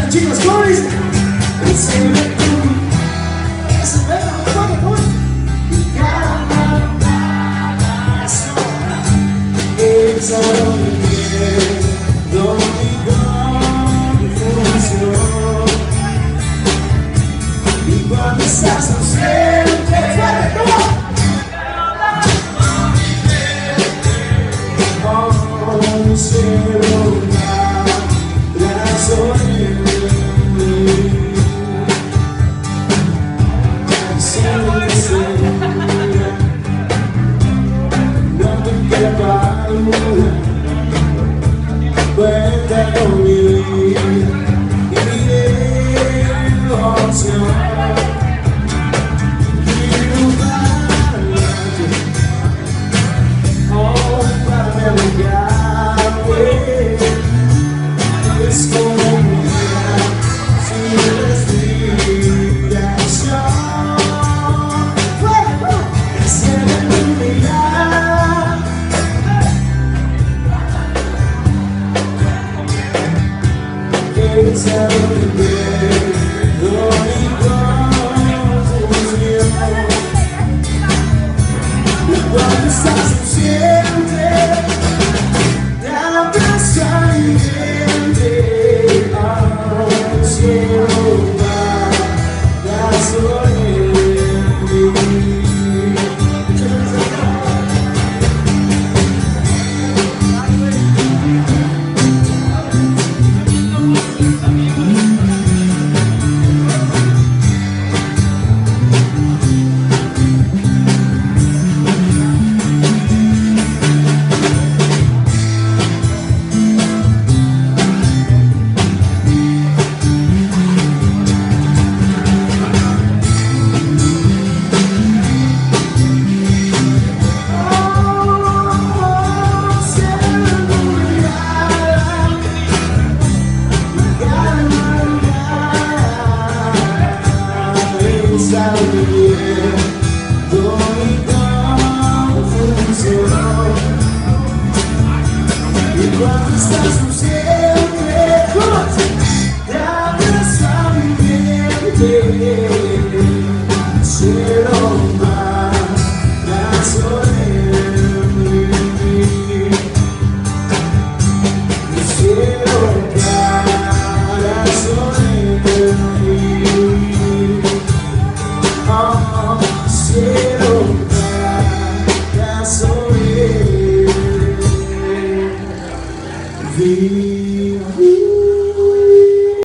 chicos, ¿cómo dicen? Enciende tu ese perro, ¿cómo? Y cada paso es algo que pierdo mi confusión. Y cuando estás ausente, fuerte, ¿cómo? Oh, cielo, la soledad. No te queda alguna, cuenta con mi vida y mi devoción. Quiero pararte, oh, para alejarte. Es como un día sin respiración. It's